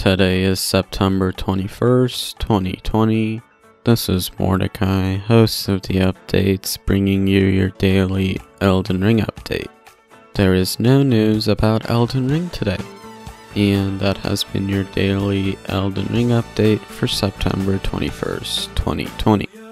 Today is September 21st, 2020. This is Mordecai, host of the updates, bringing you your daily Elden Ring update. There is no news about Elden Ring today, and that has been your daily Elden Ring update for September 21st, 2020.